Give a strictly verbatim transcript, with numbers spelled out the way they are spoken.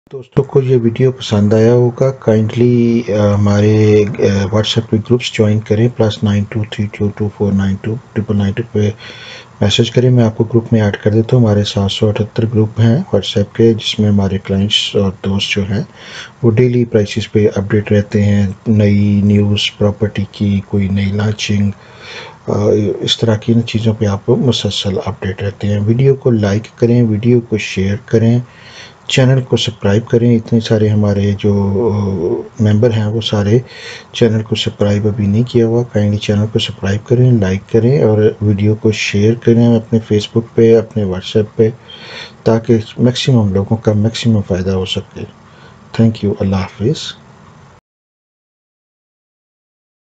दोस्तों को ये वीडियो पसंद आया होगा, काइंडली हमारे व्हाट्सएप पे ग्रुप्स ज्वाइन करें। Plus nine two three two two four nine two triple nine two पे मैसेज करें, मैं आपको ग्रुप में ऐड कर देता हूँ। हमारे सात सौ अठहत्तर ग्रुप हैं व्हाट्सएप के, जिसमें हमारे क्लाइंट्स और दोस्त जो हैं वो डेली प्राइसेस पे अपडेट रहते हैं। नई न्यूज़ प्रॉपर्टी की, कोई नई लॉन्चिंग, इस तरह की इन चीज़ों पे आप मुसलसल अपडेट रहते हैं। वीडियो को लाइक करें, वीडियो को शेयर करें, चैनल को सब्सक्राइब करें। इतने सारे हमारे जो मेंबर हैं वो सारे चैनल को सब्सक्राइब अभी नहीं किया हुआ। काइंडली चैनल को सब्सक्राइब करें, लाइक करें और वीडियो को शेयर करें अपने फेसबुक पे, अपने व्हाट्सएप पे, ताकि मैक्सिमम लोगों का मैक्सिमम फ़ायदा हो सके। Thank you. अल्लाह हाफिज़।